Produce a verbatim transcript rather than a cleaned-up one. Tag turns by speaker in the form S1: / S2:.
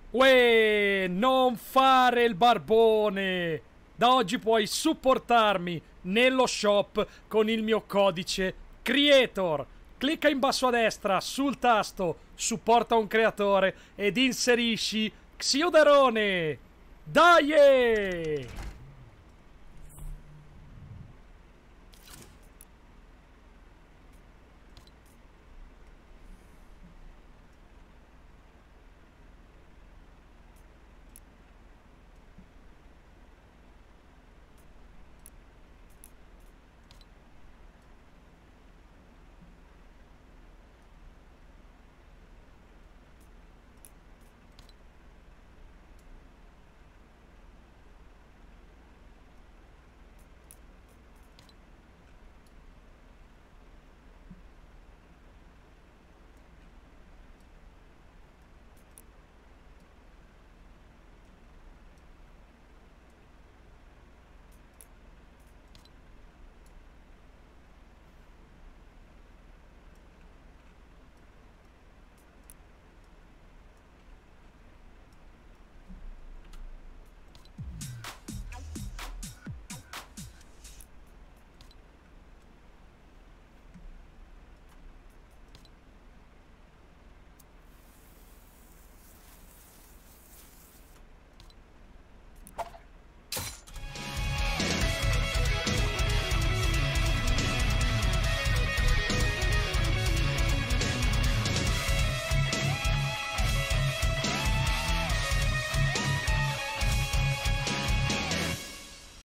S1: Uè, non fare il barbone! Da oggi puoi supportarmi nello shop con il mio codice Creator. Clicca in basso a destra sul tasto supporta un creatore ed inserisci Xiodarone. Dai!